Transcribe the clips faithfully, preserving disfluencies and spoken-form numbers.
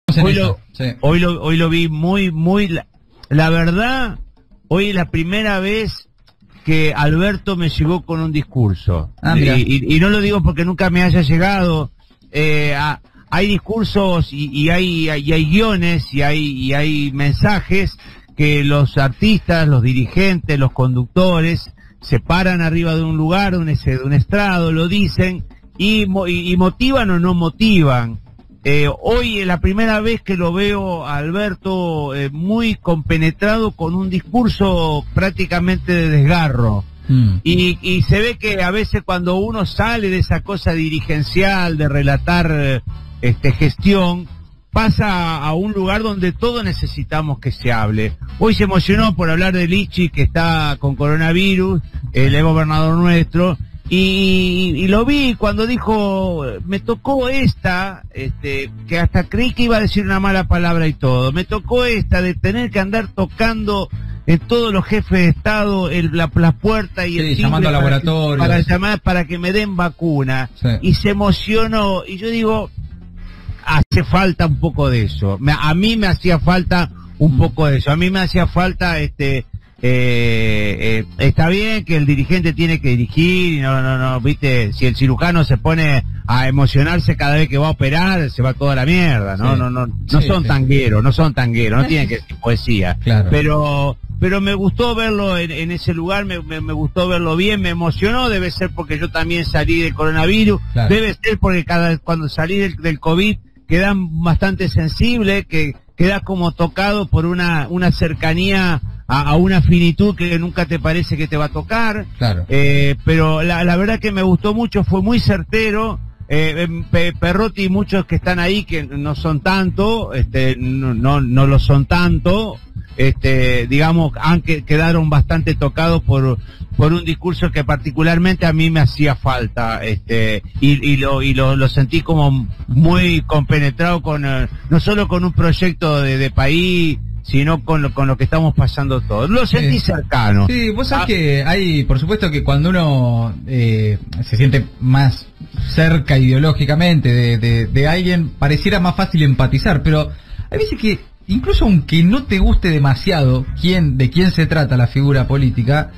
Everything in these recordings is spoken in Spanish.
Hoy lo, sí. hoy lo hoy lo vi muy, muy... La, la verdad, hoy es la primera vez que Alberto me llegó con un discurso. Ah, y, y, y no lo digo porque nunca me haya llegado. Eh, a, hay discursos y, y, hay, y hay guiones y hay, y hay mensajes que los artistas, los dirigentes, los conductores se paran arriba de un lugar, de un, de un estrado, lo dicen y, y, y motivan o no motivan. Eh, hoy es la primera vez que lo veo a Alberto eh, muy compenetrado con un discurso prácticamente de desgarro. Mm. Y, y se ve que a veces cuando uno sale de esa cosa dirigencial, de relatar este gestión, pasa a, a un lugar donde todos necesitamos que se hable. Hoy se emocionó por hablar de Lichi, que está con coronavirus, el eh, gobernador nuestro. Y, y lo vi cuando dijo, me tocó esta, este, que hasta creí que iba a decir una mala palabra y todo, me tocó esta de tener que andar tocando en todos los jefes de Estado el, la, la puerta y sí, el llamando a laboratorios para, para llamar para que me den vacuna. Sí. Y se emocionó, y yo digo, hace falta un poco de eso. Me, a mí me hacía falta un mm. poco de eso, a mí me hacía falta este... Eh, eh, está bien que el dirigente tiene que dirigir y no, no, no, viste, si el cirujano se pone a emocionarse cada vez que va a operar, se va toda la mierda, ¿no? Sí. No, no, no, no sí, son sí. tangueros, no son tangueros, no tienen que decir poesía. Claro. Pero, pero me gustó verlo en, en ese lugar, me, me, me gustó verlo bien, me emocionó, debe ser porque yo también salí del coronavirus, claro. Debe ser porque cada cuando salí del, del COVID quedan bastante sensibles, que quedas como tocado por una, una cercanía a, a una finitud que nunca te parece que te va a tocar. Claro. Eh, pero la, la verdad que me gustó mucho, fue muy certero. Eh, Pe Perrotti y muchos que están ahí que no son tanto, este, no, no, no lo son tanto, este, digamos, han que, quedaron bastante tocados por, por un discurso que particularmente a mí me hacía falta, este, y, y lo, y lo, lo sentí como muy compenetrado con, eh, no solo con un proyecto de, de país, sino con lo, con lo que estamos pasando todos. Lo sentí sí. cercano. Sí, vos sabés ah. que hay, por supuesto que cuando uno eh, se siente más cerca ideológicamente de, de, de alguien, pareciera más fácil empatizar, pero hay veces que, incluso aunque no te guste demasiado quién, de quién se trata la figura política,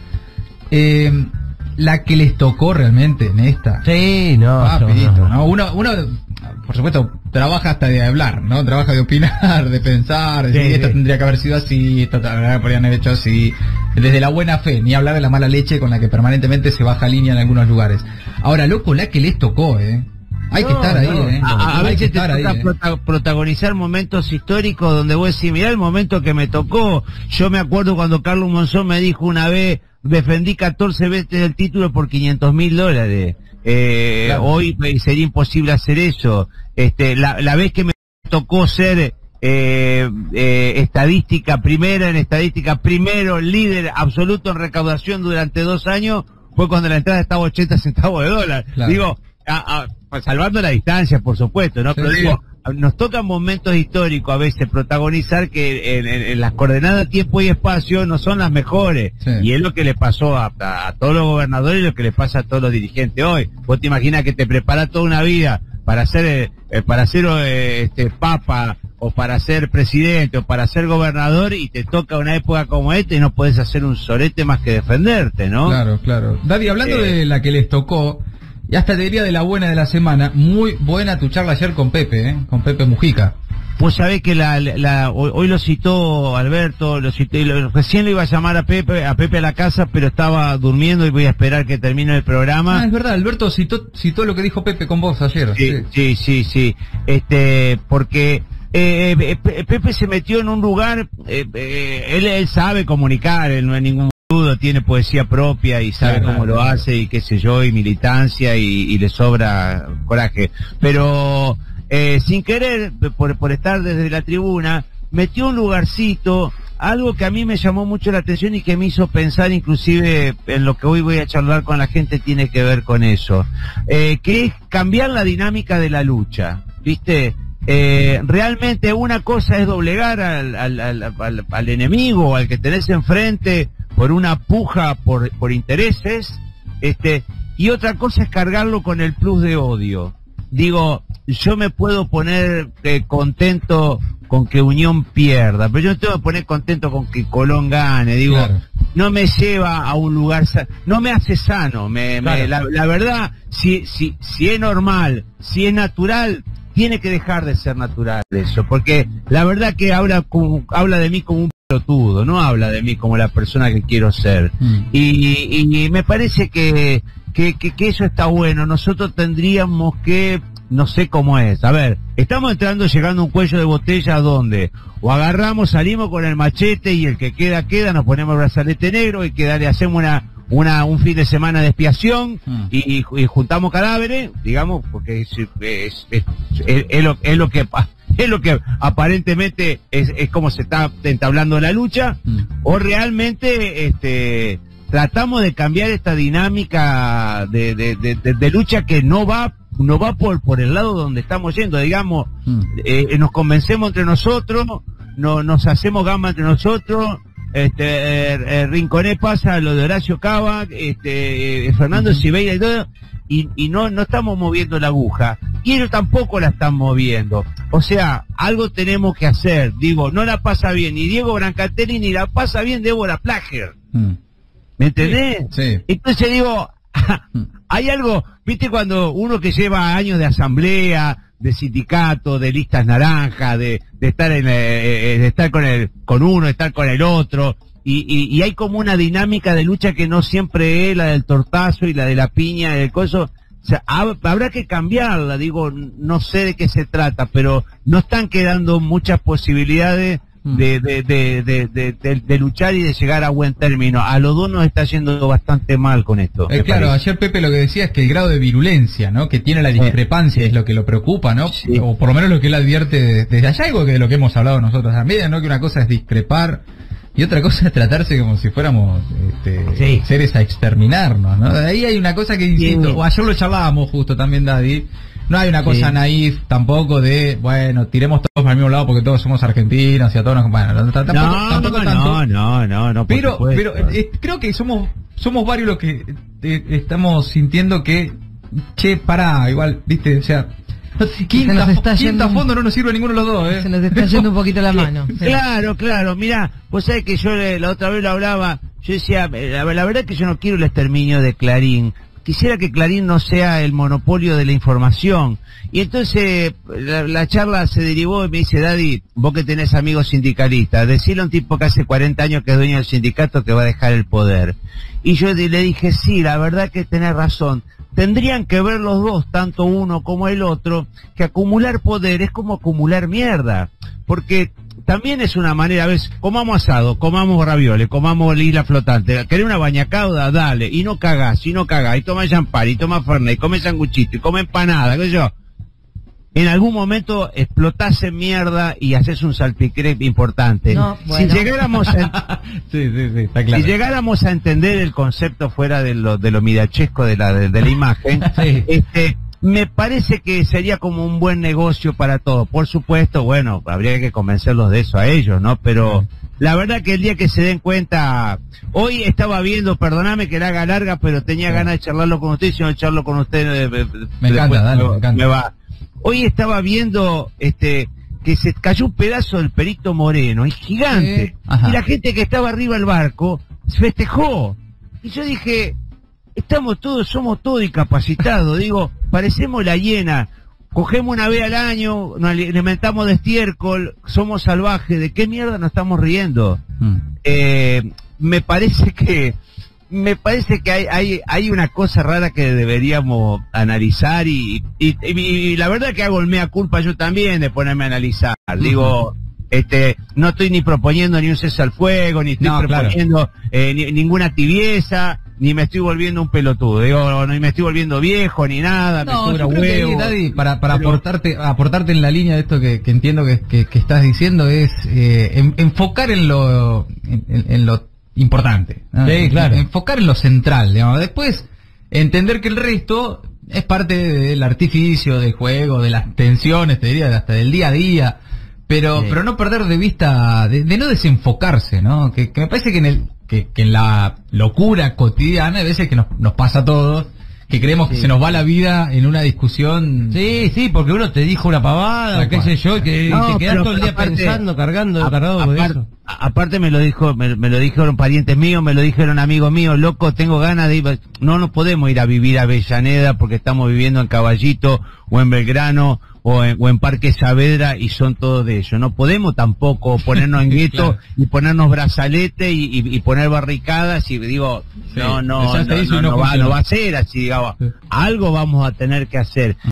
eh, la que les tocó realmente en esta. Sí, no. Papito, no, no. ¿no? Uno, uno, por supuesto, trabaja hasta de hablar, ¿no? Trabaja de opinar, de pensar, de decir, sí, esto sí. tendría que haber sido así, esto podrían haber hecho así. Desde la buena fe, ni hablar de la mala leche con la que permanentemente se baja línea en algunos lugares. Ahora, loco, la que les tocó, ¿eh? Hay no, que estar ahí, no. ¿eh? A, a veces te toca ahí, prota ¿eh? protagonizar momentos históricos donde vos decís, mirá el momento que me tocó. Yo me acuerdo cuando Carlos Monzón me dijo una vez, defendí catorce veces el título por quinientos mil dólares. Eh, claro. Hoy sería imposible hacer eso. Este, la, la vez que me tocó ser eh, eh, estadística primera, en estadística primero, líder absoluto en recaudación durante dos años, fue cuando la entrada estaba ochenta centavos de dólar. Claro. Digo, a, a, salvando la distancia, por supuesto, ¿no? Sí, pero sí. digo, nos tocan momentos históricos a veces protagonizar que en, en, en las coordenadas tiempo y espacio no son las mejores. Sí. Y es lo que le pasó a, a, a todos los gobernadores y lo que le pasa a todos los dirigentes hoy. Vos te imaginas que te preparas toda una vida para ser eh, para ser eh, este papa o para ser presidente o para ser gobernador y te toca una época como esta y no puedes hacer un sorete más que defenderte, ¿no? Claro, claro. Daddy, hablando eh, de la que les tocó, y hasta te diría de la buena de la semana, muy buena tu charla ayer con Pepe, ¿eh? Con Pepe Mujica. Pues sabés que la, la, hoy, hoy lo citó Alberto, lo citó, lo, recién lo iba a llamar a Pepe, a Pepe a la casa, pero estaba durmiendo y voy a esperar que termine el programa. Ah, es verdad, Alberto citó, citó lo que dijo Pepe con vos ayer. Sí, sí, sí, sí, sí. Este, porque eh, eh, Pepe se metió en un lugar, eh, eh, él, él sabe comunicar, él no es ningún dudo, tiene poesía propia y sabe claro, cómo claro. lo hace y qué sé yo, y militancia y, y le sobra coraje. Pero eh, sin querer, por, por estar desde la tribuna, metió un lugarcito, algo que a mí me llamó mucho la atención y que me hizo pensar, inclusive en lo que hoy voy a charlar con la gente, tiene que ver con eso, eh, que es cambiar la dinámica de la lucha, ¿viste? Eh, realmente una cosa es doblegar al, al, al, al, al enemigo, al que tenés enfrente, por una puja por, por intereses, este, y otra cosa es cargarlo con el plus de odio. digo, yo me puedo poner eh, contento con que Unión pierda, pero yo no tengo que poner contento con que Colón gane, digo, claro. No me lleva a un lugar, no me hace sano, me, claro. me, la, la verdad, si, si, si es normal, si es natural, tiene que dejar de ser natural eso, porque la verdad que habla, como, habla de mí como un pelotudo, no habla de mí como la persona que quiero ser, mm. y, y me parece que, que, que, que eso está bueno. Nosotros tendríamos que, no sé cómo es, a ver, estamos entrando, llegando a un cuello de botella donde o agarramos, salimos con el machete y el que queda, queda, nos ponemos el brazalete negro y que le hacemos una, una, un fin de semana de expiación mm. y, y juntamos cadáveres, digamos, porque es, es, es, es, es, lo, es lo que es lo que aparentemente es, es como se está entablando la lucha, mm. o realmente este tratamos de cambiar esta dinámica de, de, de, de, de lucha que no va no va por por el lado donde estamos yendo, digamos, mm. eh, nos convencemos entre nosotros, no, nos hacemos gama entre nosotros, este eh, eh, Rinconet pasa lo de Horacio Cava, este eh, Fernando uh-huh. Sibeira y todo, y, y no no estamos moviendo la aguja, y ellos tampoco la están moviendo, o sea, algo tenemos que hacer, digo, no la pasa bien ni Diego Brancatelli ni la pasa bien Débora Plager, mm. ¿me entendés? Sí, sí. Entonces digo, hay algo, viste, cuando uno que lleva años de asamblea, de sindicato, de listas naranjas, de, de estar en, eh, de estar con el, con uno, de estar con el otro, y, y, y hay como una dinámica de lucha que no siempre es la del tortazo y la de la piña, el coso, o sea, hab, habrá que cambiarla, digo, no sé de qué se trata, pero no están quedando muchas posibilidades De, de, de, de, de, de, de luchar y de llegar a buen término. A los dos nos está yendo bastante mal con esto. Eh, claro, parece. Ayer Pepe lo que decía es que el grado de virulencia, ¿no?, que tiene la discrepancia, sí, es lo que lo preocupa, ¿no? Sí. O por lo menos lo que él advierte desde allá, algo que de lo que hemos hablado nosotros también, ¿no? Que una cosa es discrepar y otra cosa es tratarse como si fuéramos este, sí. seres a exterminarnos, ¿no? De ahí hay una cosa que insisto, sí. o ayer lo charlábamos justo también, Daddy. No hay una cosa sí. naif tampoco de, bueno, tiremos todos para el mismo lado porque todos somos argentinos y a todos nos... Bueno, tampoco, no, tampoco no, tanto. no, no, no, pero, pero eh, creo que somos somos varios los que eh, estamos sintiendo que, che, pará, igual, viste, o sea, quinta, quinta yendo, fondo no nos sirve ninguno de los dos, ¿eh? Se nos está yendo un poquito la mano. Sí. Claro, claro, mirá, vos sabés que yo la otra vez lo hablaba, yo decía, la, la verdad es que yo no quiero el exterminio de Clarín. Quisiera que Clarín no sea el monopolio de la información. Y entonces la, la charla se derivó y me dice, Daddy, vos que tenés amigos sindicalistas, decirle a un tipo que hace cuarenta años que es dueño del sindicato que va a dejar el poder. Y yo le dije, sí, la verdad que tenés razón. Tendrían que ver los dos, tanto uno como el otro, que acumular poder es como acumular mierda. Porque también es una manera, a veces, comamos asado, comamos ravioles, comamos isla flotante, querés una bañacauda, dale, y no cagás, y no cagás, y toma champán, y toma fernet, y come sanguchito, y come empanada, qué sé yo. En algún momento explotás en mierda y haces un salpicrep importante. No, bueno. Si llegáramos a, sí, sí, sí, está claro. Si llegáramos a entender el concepto fuera de lo, de lo mirachesco de la, de, de la imagen, sí. este, me parece que sería como un buen negocio para todos. Por supuesto, bueno, habría que convencerlos de eso a ellos, ¿no? Pero sí. La verdad que el día que se den cuenta, hoy estaba viendo, perdóname que la haga larga, pero tenía sí. ganas de charlarlo con usted, y si no charlo con usted, me después, encanta, dale, me, me encanta. Me va. Hoy estaba viendo este que se cayó un pedazo del Perito Moreno, es gigante, sí. Y la gente que estaba arriba del barco festejó. Y yo dije, estamos todos, somos todos discapacitados, digo, parecemos la hiena, cogemos una vez al año, nos alimentamos de estiércol, somos salvajes, ¿de qué mierda nos estamos riendo? Mm. Eh, me parece que me parece que hay, hay, hay una cosa rara que deberíamos analizar y, y, y, y la verdad que hago el mea culpa yo también de ponerme a analizar. Uh-huh. Digo, este, no estoy ni proponiendo ni un cese al fuego, ni estoy no, proponiendo claro. eh, ni, ninguna tibieza, ni me estoy volviendo un pelotudo. Digo, ni me estoy volviendo viejo, ni nada, no, me sobra huevo. Que, Daddy, para para pero... aportarte aportarte en la línea de esto que, que entiendo que, que, que estás diciendo es eh, en, enfocar en lo en, en lo importante, ¿no? Sí, claro. Enfocar en lo central, digamos. Después, entender que el resto es parte del artificio, del juego, de las tensiones, te diría, hasta del día a día, pero sí. pero no perder de vista, de, de no desenfocarse, ¿no? Que, que me parece que en el que, que en la locura cotidiana, hay veces que nos, nos pasa a todos, que creemos sí. que se nos va la vida en una discusión. Sí, sí, porque uno te dijo una pavada, qué sé yo, que no, y te quedás todo el día aparte, pensando, cargando, a, cargado aparte, de eso. Aparte me lo dijo, me, me lo dijeron parientes míos, me lo dijeron amigos míos, loco, tengo ganas de ir, no nos podemos ir a vivir a Avellaneda porque estamos viviendo en Caballito o en Belgrano o en, o en Parque Saavedra y son todos de ellos. No podemos tampoco ponernos en gueto claro. y ponernos brazalete y, y, y poner barricadas y digo, sí, no, no, no, no, no, no, va, no va a ser así, digamos, sí. algo vamos a tener que hacer.